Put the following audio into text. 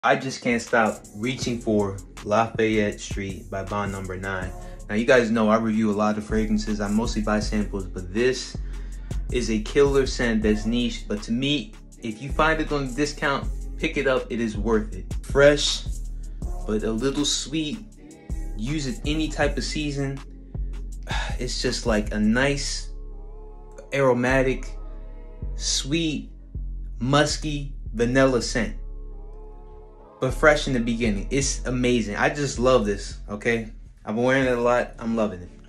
I just can't stop reaching for Lafayette Street by Bond Number 9. Now, you guys know I review a lot of fragrances. I mostly buy samples, but this is a killer scent that's niche. But to me, if you find it on discount, pick it up. It is worth it. Fresh, but a little sweet. Use it any type of season. It's just like a nice, aromatic, sweet, musky, vanilla scent. But fresh in the beginning. It's amazing. I just love this, okay? I've been wearing it a lot. I'm loving it.